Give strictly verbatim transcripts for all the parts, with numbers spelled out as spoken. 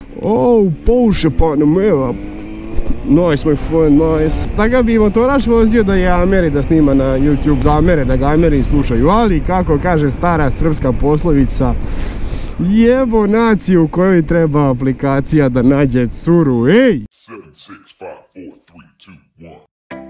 Oh, Porsche Panamera. Nice, my friend, nice. Tako bi motoraš vozio da je Ameri da snima na YouTube, da Amere, da ga Ameri slušaju, ali kako kaže stara srpska poslovica, jebo naciju u kojoj treba aplikacija da nađe curu, ej! sedam, šest, pet, četiri, tri, dva, jedan.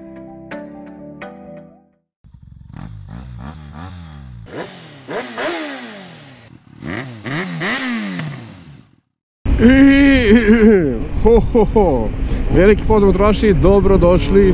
Ho, ho, ho. Veliki pozdrav motoraši, dobrodošli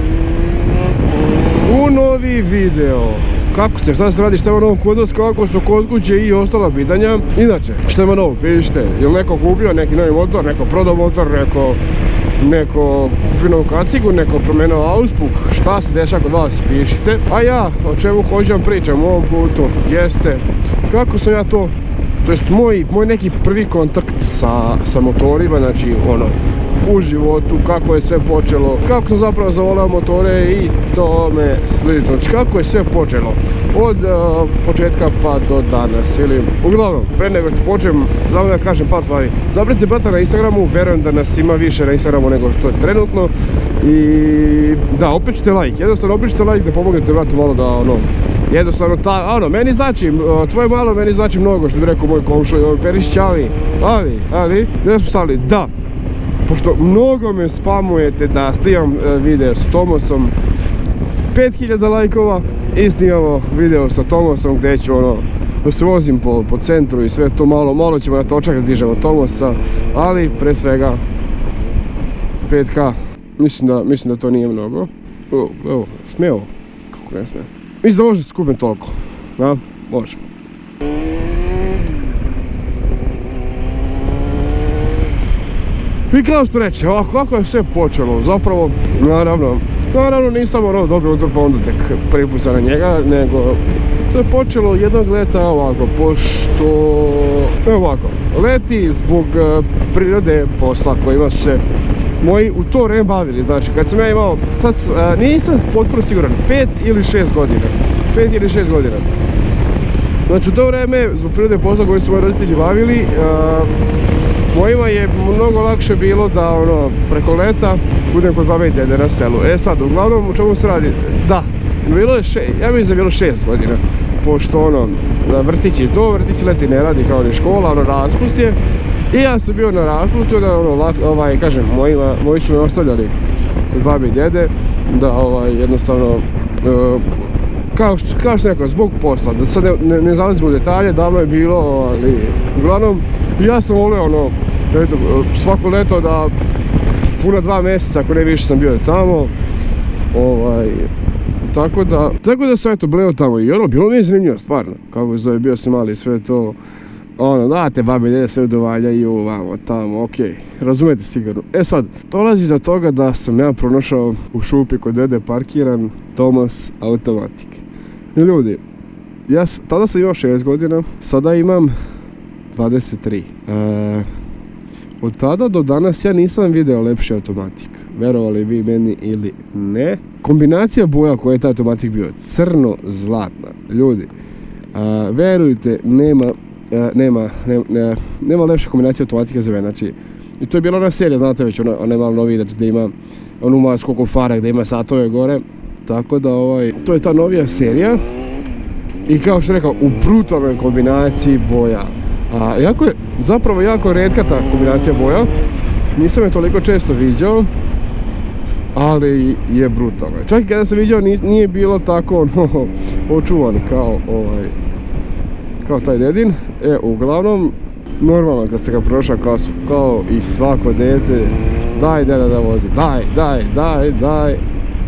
u novi video. Kako ste, šta se radi, šta ima novo kod vas, kako su kod kuće i ostala pitanja. Inače, šta ima novo, pišite, je li neko kupio neki novi motor, neko prodao motor, neko neko kupio novu kacigu, neko promenio auspuh, šta se dešava kod vas, pišite. A ja, o čemu hoću vam pričam u ovom putu, jeste kako sam ja to, to jest moj, moj neki prvi kontakt sa, sa motorima, znači ono, u životu, kako je sve počelo, kako sam zapravo zavoleo motore i tome slično, znači kako je sve počelo od uh, početka pa do danas, ili uglavnom, pre nego što počnem, znam da kažem par stvari, zapratite brata na Instagramu, verujem da nas ima više na Instagramu nego što je trenutno i da, opičite like, jednostavno opičite like da pomognete bratu malo da ono, jednostavno ta, ono, meni znači, tvoje malo meni znači mnogo, što bi rekao moj komšo i ovaj Perišić, ali, ali, ali, gdje smo stali, da, pošto mnogo me spamujete da snimam video s Tomasom, pet hiljada lajkova i snimamo video sa Tomasom gdje ću ono, da se vozim po, po centru i sve to malo, malo ćemo na točak da dižemo Tomasa, ali pre svega pet ka, mislim da, mislim da to nije mnogo, o, evo, smeo, kako ne smeo. Mislim da može se skupim toliko, da, može. I kao što reče, ovako, kako je sve počelo, zapravo, naravno, naravno nisam ono dobio motor pa onda tek prvi put na njega, nego to je počelo jednog leta ovako, pošto, evo ovako, leti zbog prirode posla kojima se moji u to vreme bavili, znači kad sam ja imao, sad nisam potpuno siguran, pet ili šest godina, pet ili šest godina. Znači u to vreme, zbog prirode posla koji su moji roditelji bavili, mojima je mnogo lakše bilo da ono, preko leta budem kod babe i dede na selu. E sad, uglavnom, u čemu se radi? Da, bilo je še, ja mislim da je bilo šest godina, pošto ono, vrtić je to, vrtić leti ne radi kao ni škola, ono, raspust je. I ja sam bio na raspustu, da ono, lak, ovaj, kažem, mojima, moji su me ostavljali kod babe i dede, da ovaj, jednostavno, uh, kao što, kao što neko, zbog posla, da sad ne, ne, ne zalazimo u detalje, davno je bilo, ali, uglavnom, ja sam volio ono, eto, svako leto da puna dva mjeseca, ako ne više sam bio tamo, ovaj, tako da, tako da sam eto bleo tamo i ono, bilo mi je zanimljivo, stvarno, kako zove, bio sam mali, sve to, ono, da te babe i dede sve udovaljaju, vamo, tamo, okej, okay. Razumete sigurno. E sad, dolazi do toga da sam ja pronašao u šupi kod dede parkiran Tomas Automatik. I ljudi, ja tada sam imao šest godina, sada imam dvadeset tri. E, od tada do danas ja nisam video lepši automatik. Verovali vi meni ili ne. Kombinacija boja koja je taj automatik bio, crno-zlatna. Ljudi, a, verujte, nema, a, nema, nema, nema, nema lepša kombinacija automatika za mene. Znači, i to je bila ona serija, znate već, ona, ona je malo novija, znači gdje ima onu masku oko fara, gdje ima satove gore. Tako da, ovaj, to je ta novija serija. I kao što rekao, u brutalnoj kombinaciji boja. A, jako je, zapravo jako redka ta kombinacija boja, nisam je toliko često viđao, ali je brutalno. Čak i kada sam viđao nije bilo tako no, očuvan kao, ovaj, kao taj dedin. E, uglavnom, normalno kad ste ga prošao kao, kao i svako dete, daj deda da vozi, daj, daj, daj, daj.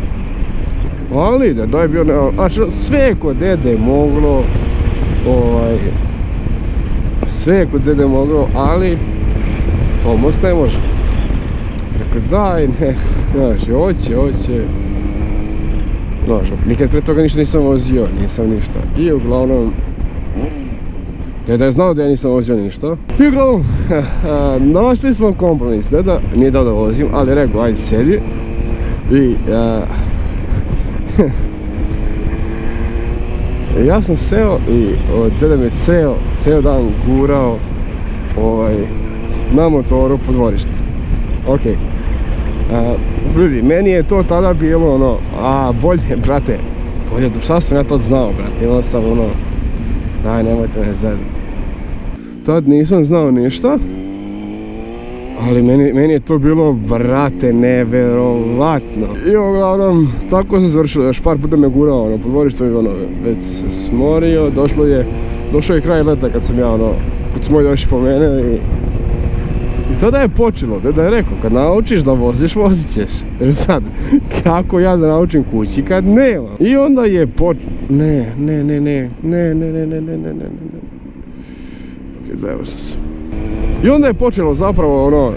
Ali da, daj bio, znači sve kod dede moglo, ovaj, sve kod dede moglo, ali Tomas ne može. Rekao, daj, ne, znaš, hoće, hoće. Znaš, nikad pre toga ništa nisam vozio, nisam ništa. I uglavnom, deda je znao da ja nisam vozio ništa. I uglavnom, našli smo kompromis, deda nije dao da vozim, ali rekao, ajde sedi. I, ja sam seo i deda me ceo, ceo dan gurao ovaj, na motoru po dvorištu. Ok. Vidi, meni je to tada bilo ono, a bolje, brate, bolje, šta sam ja to znao, brate, imao sam ono, daj, nemojte me zezati. Tad nisam znao ništa, ali meni, meni je to bilo, brate, neverovatno. I uglavnom, tako se završilo, još par puta me gurao, ono, po dvorištu i ono, već se smorio, došlo je, došao je kraj leta kad sam ja, ono, kad smo došli po mene i I tada je počelo, da je rekao, kad naučiš da voziš, vozit ćeš. E sad, kako ja da naučim kući kad nemam? I onda je poč... Ne, ne, ne, ne, ne, ne, ne, ne, ne, ne, ne, ne. Ok, zajebo sam se. I onda je počelo zapravo ono, uh,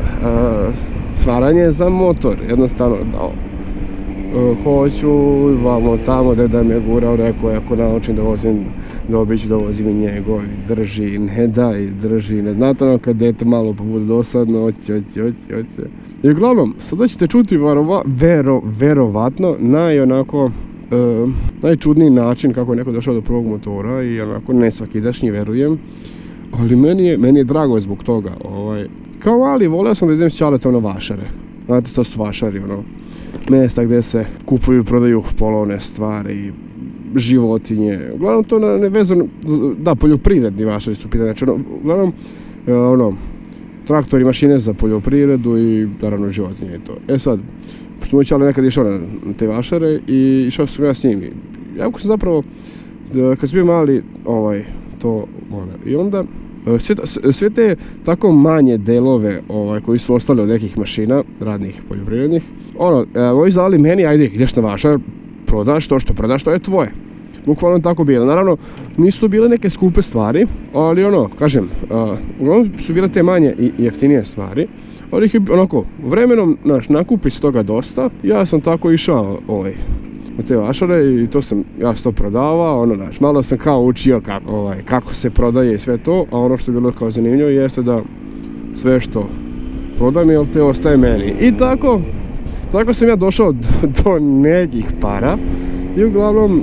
stvaranje za motor, jednostavno dao. Uh, hoću, vamo tamo, deda me gurao, rekao, ako naučim da vozim, dobit ću da vozim i njegov, drži, ne daj, drži, ne znate ono kad dete malo pa bude dosadno, oće, oće, oće, oće. I uglavnom, sada ćete čuti varova, vero, verovatno, naj onako, uh, najčudniji način kako je neko došao do prvog motora i onako nesvakidašnji, verujem. Ali meni je, meni je drago zbog toga, ovaj, kao mali voleo sam da idem s čaletom na vašare. Znate, to su vašari, ono, mjesta gdje se kupuju i prodaju polovne stvari, životinje, uglavnom to ne vezano, da, poljoprivredni vašari su pitanje, znači, ono, uglavnom, ono, traktori, mašine za poljoprivredu i, naravno, životinje i to. E sad, pošto moj čale nekad išao na te vašare i išao sam ja s njim. Jako sam zapravo, kad sam bio mali, ovaj, to voleo. I onda, Sve, sve te tako manje delove ovaj, koji su ostali od nekih mašina, radnih, poljoprivrednih, ono, ovi zvali meni, ajde, ideš na vašar, prodaš to što prodaš, to je tvoje. Bukvalno tako bilo. Naravno, nisu bile neke skupe stvari, ali ono, kažem, uh, uglavnom su bile te manje i jeftinije stvari, ali ih je onako, vremenom, naš, nakupi se toga dosta, ja sam tako išao, ovaj, na te vašare i to sam, ja sam to prodavao, ono, znaš, malo sam kao učio kako, ovaj, kako se prodaje i sve to, a ono što je bilo kao zanimljivo jeste da sve što prodam, jel te ostaje meni. I tako, tako sam ja došao do, do nekih para i uglavnom,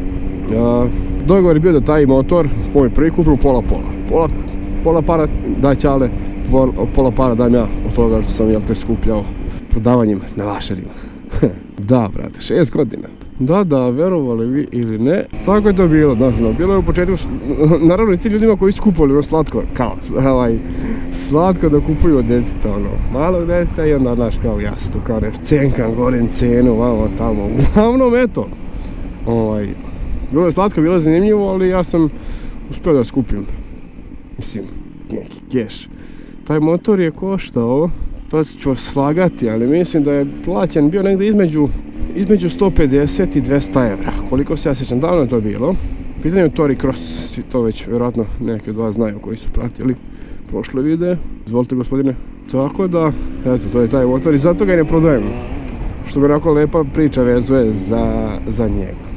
a, dogovor je bio da taj motor, moj prvi kupim pola pola. Pola, pola para daj čale, pola, pola para dajem ja od toga što sam, jel te, skupljao prodavanjem na vašarima. Da, brate, šest godina. Da, da, verovali vi ili ne, tako je to bilo, da, no, bilo je u početku, naravno i ti ljudima koji su kupovali ono slatko, kao, ovaj, slatko da kupuju od djeteta, ono, malog djeteta i onda, znaš, kao, ja se tu kao nešto cenkam, gorim cenu, vamo, tamo, uglavnom, eto, ovaj, bilo je slatko, bilo je zanimljivo, ali ja sam uspio da skupim, mislim, neki keš. Taj motor je koštao, pa ću vas slagati, ali mislim da je plaćen bio negdje između između sto pedeset i dvesta evra, koliko se ja sjećam, davno je to bilo. Pitanje je Tori Cross, svi to već vjerojatno neki od vas znaju koji su pratili prošle videe. Izvolite gospodine. Tako da, eto, to je taj motor i zato ga i ne prodajem. Što mi onako lepa priča vezuje za, za njega.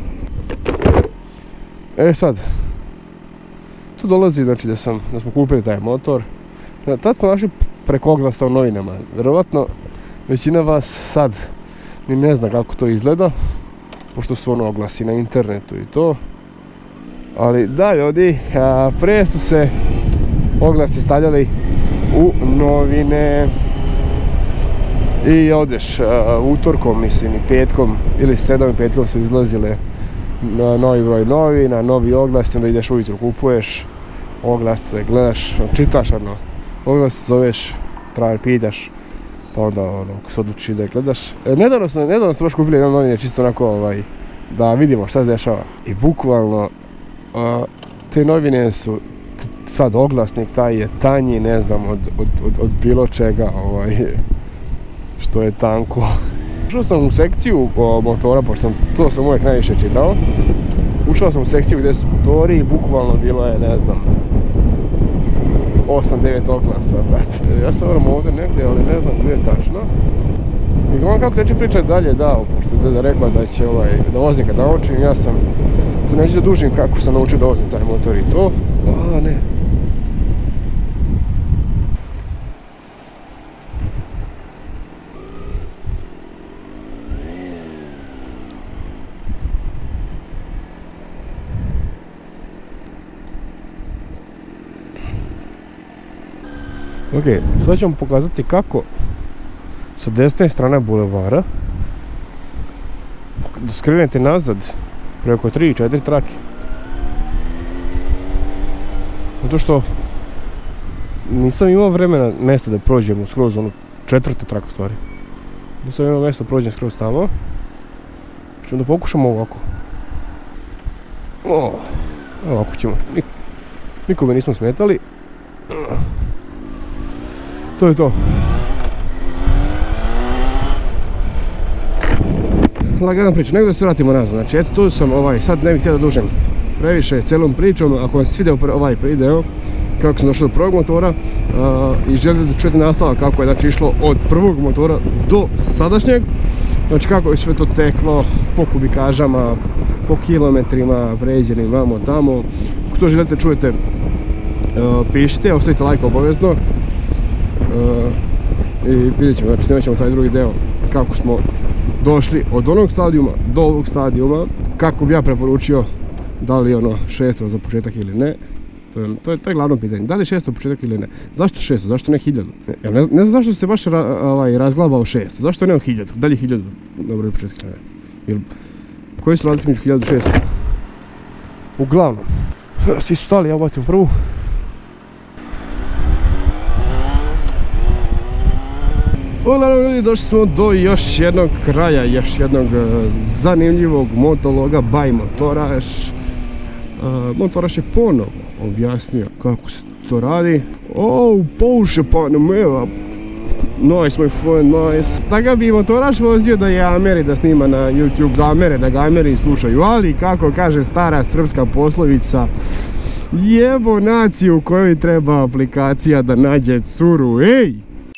E sad, tu dolazi, znači da, sam, da smo kupili taj motor. Tad smo našli preko oglasa u novinama. Vjerovatno većina vas sad ni ne zna kako to izgleda, pošto su ono oglasi na internetu i to. Ali da, ljudi, a, pre su se oglasi stavljali u novine i odeš a, utorkom, mislim, i petkom ili sedam i petkom su izlazile na novi broj novina, novi oglas, onda ideš ujutru, kupuješ oglase, gledaš, čitaš, ono, oglas zoveš, traje, pitaš, pa onda ono, ako se odlučiš da je gledaš. E, nedavno sam, nedavno sam baš kupili jedno novine, čisto onako, ovaj, da vidimo šta se dešava. I bukvalno, a, te novine su, sad oglasnik taj je tanji, ne znam, od, od, od, od bilo čega, ovaj, što je tanko. Ušao sam u sekciju o, motora, pošto sam, to sam uvijek najviše čitao. Ušao sam u sekciju gdje su motori i bukvalno bilo je, ne znam, osam devet oglasa, brate. Ja sam moram ovdje negdje, ali ne znam gdje je tačno. I gledam kako teče priča dalje, da, pošto je deda rekla da će, ovaj, da vozim kad naučim, ja sam se neću da dužim kako sam naučio da vozim taj motor i to. A, ne. Ok, sad ću vam pokazati kako sa desne strane bulevara da skrenete nazad preko tri četiri trake. Zato što nisam imao vremena mjesta da prođem skroz onu četvrtu traku stvari. Nisam imao mjesta da prođem skroz tamo. Ćemo da pokušamo ovako. O, ovako ćemo. Nik nikome nismo smetali. To je to. Lagana priča, nego da se vratimo nazad. Znači, eto tu sam, ovaj, sad ne bih htio da dužem previše cijelom pričom. Ako vam se svidio ovaj video, kako sam došao do prvog motora uh, i želite da čujete nastavak kako je znači išlo od prvog motora do sadašnjeg, znači kako je sve to teklo po kubikažama, po kilometrima pređenim vamo tamo. Ako to želite čujete, uh, pišite, ostavite like obavezno uh, i vidjet ćemo, znači snimat ćemo taj drugi deo kako smo došli od onog stadijuma do ovog stadijuma, kako bi ja preporučio, da li je ono šesto za početak ili ne. To je, to je, to je glavno pitanje. Da li je šesto početak ili ne? Zašto šesto? Zašto ne hiljadu? Ne, ne znam zašto se baš ra, ovaj, razglabao šesto. Zašto ne o hiljadu? Da li je hiljadu? Dobro je početak ili ne? Ili, koji su razlici među hiljadu i šesto? Uglavnom. Svi su stali, ja ubacim prvu. Uglavnom ljudi, došli smo do još jednog kraja, još jednog uh, zanimljivog motologa by Motoraš. Uh, Motoraš je ponovo objasnio kako se to radi. Oh, Porsche Panamera. Nice, my friend, nice. Tako bi Motoraš vozio da je Ameri da snima na YouTube, da Amere, da ga Ameri slušaju. Ali, kako kaže stara srpska poslovica, jebo naciju u kojoj treba aplikacija da nađe curu, ej!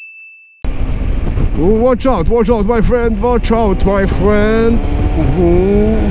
Watch out, watch out, my friend, watch out, my friend. Uh-huh.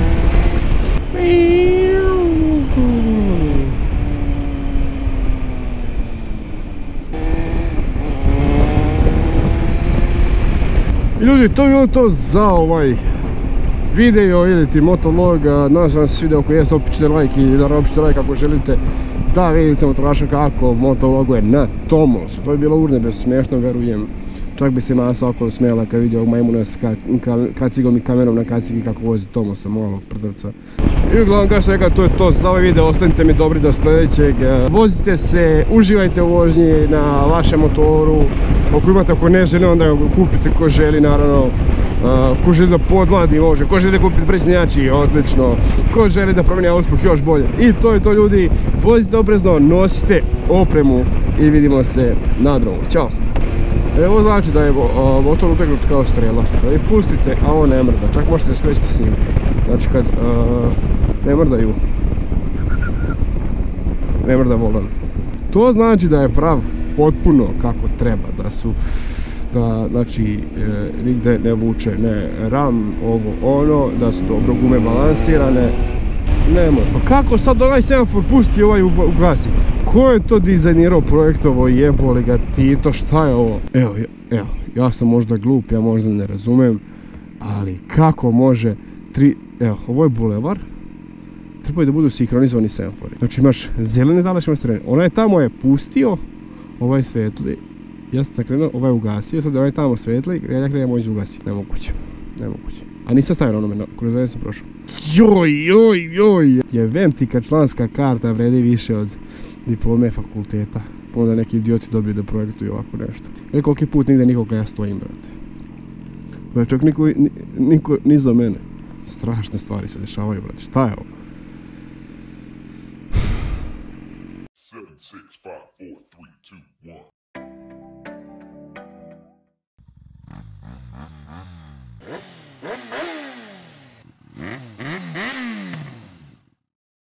I ljudi, to je bilo to za ovaj video ili ti motolog. Nadam se vam se video, ako jeste, opičite like i narobičite like ako želite da vidite Motoraša kako motologuje na Tomosu. To je bilo urnebes smiješno, verujem. Čak bi se masa oko smijela kad vidio ovog majmuna s kacigom i kamerom na kacigi kako vozi Tomosa, malog prdavca. I uglavnom, kao što rekao, to je to za ovaj video. Ostanite mi dobri do sljedećeg. Vozite se, uživajte u vožnji na vašem motoru. Ako imate, ako ne želi, onda ga kupite ko želi, naravno. Ko želi da podmladi, može. Ko želi da kupite pređenjači, odlično. Ko želi da promijeni uspjeh, još bolje. I to je to, ljudi. Vozite oprezno, nosite opremu i vidimo se na dromu. Ćao! Evo znači da je motor utegnut kao strela, da je pustite, a on ne mrda, čak možete skrećiti s njim, znači kad uh, ne mrdaju, ne mrda volan. To znači da je prav potpuno kako treba, da su, da znači e, nigde ne vuče, ne ram, ovo ono, da su dobro gume balansirane. Nemoj, pa kako sad onaj semafor pusti ovaj ugasi? Ko je to dizajnirao, projektovo, jeboli ga Tito, šta je ovo? Evo, evo, ja sam možda glup, ja možda ne razumem, ali kako može tri, evo, ovo je bulevar, trebaju da budu sinhronizovani semafori. Znači imaš zelene talašima sredine, onaj tamo je pustio, ovaj svetli, ja sam krenuo, ovaj ugasio, sad onaj tamo svetli, ja krenuo moći ugasi, nemoguće, nemoguće. A nisam stavio onome, kroz ovaj sam prošao. Joj, joj, joj! Jebem ti kad članska karta vredi više od diplome fakulteta. Onda neki idioti dobiju da projektuju ovako nešto. Jer koliki put nigde nikoga ja stojim, brate. Da čak niko, ni, niko, ni za mene. Strašne stvari se dešavaju, brate. Šta je ovo? seven, six, five, four, three, two, one